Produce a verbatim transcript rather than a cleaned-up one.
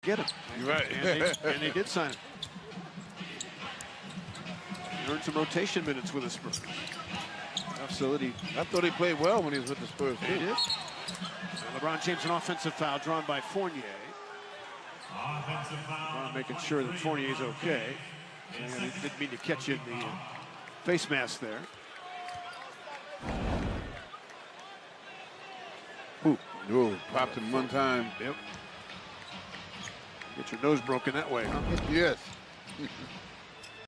get him. You're right. And they, and they did sign him. He earned some rotation minutes with the Spurs. So that he, I thought he played well when he was with the Spurs. he did. And LeBron James, an offensive foul drawn by Fournier. LeBron making sure that Fournier's okay. And he didn't mean to catch you in the uh, face mask there. Ooh, ooh, popped him one time. Yep. Get your nose broken that way, huh? Yes.